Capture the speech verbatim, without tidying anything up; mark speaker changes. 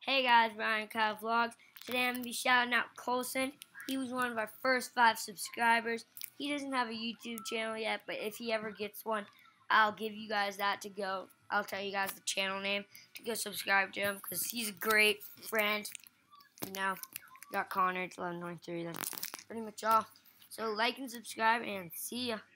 Speaker 1: Hey guys, Brian Kyle Vlogs. Today I'm going to be shouting out Colson. He was one of our first five subscribers. He doesn't have a YouTube channel yet, but if he ever gets one, I'll give you guys that to go. I'll tell you guys the channel name to go subscribe to him because he's a great friend. You know, got Connor, it's eleven twenty-three. That's pretty much all. So like and subscribe and see ya.